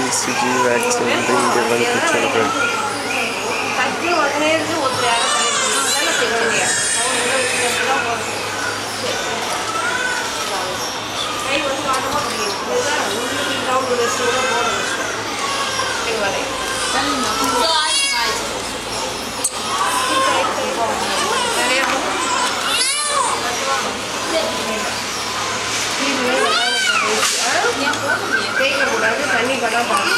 BCG vaccine being given to children. தேய்க்க கூடாது, தண்ணி படம் பார்க்கணும்.